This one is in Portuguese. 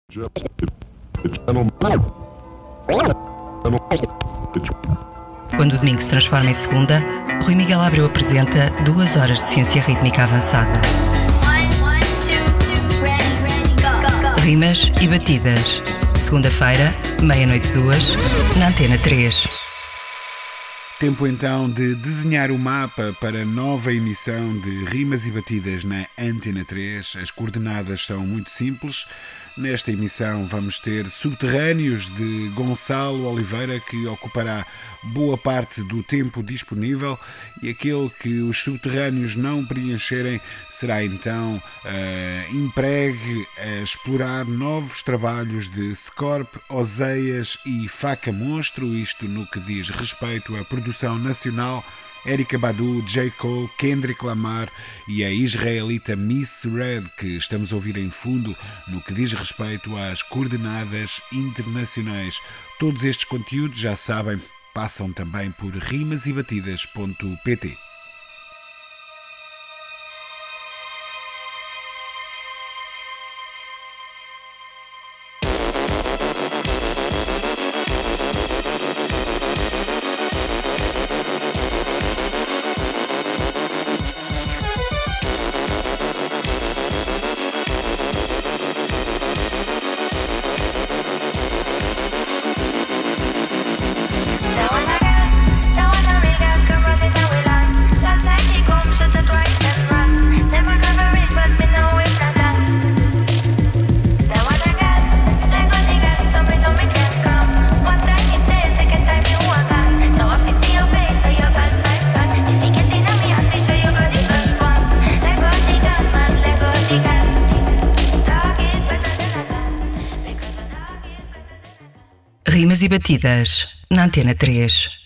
Quando o domingo se transforma em segunda, Rui Miguel Abreu apresenta 2 horas de ciência rítmica avançada. Rimas e batidas. Segunda-feira, 00:30, na Antena 3. Tempo então de desenhar o mapa para a nova emissão de Rimas e Batidas na Antena 3. As coordenadas são muito simples. Nesta emissão vamos ter Subterrâneos de Gonçalo Oliveira, que ocupará boa parte do tempo disponível, e aquele que os subterrâneos não preencherem será então empregue a explorar novos trabalhos de Scorp, Oseias e Faca Monstro, isto no que diz respeito à produção nacional. Erykah Badu, J. Cole, Kendrick Lamar e a israelita Miss Red, que estamos a ouvir em fundo no que diz respeito às coordenadas internacionais. Todos estes conteúdos, já sabem, passam também por rimasebatidas.pt. Rimas e batidas, na Antena 3.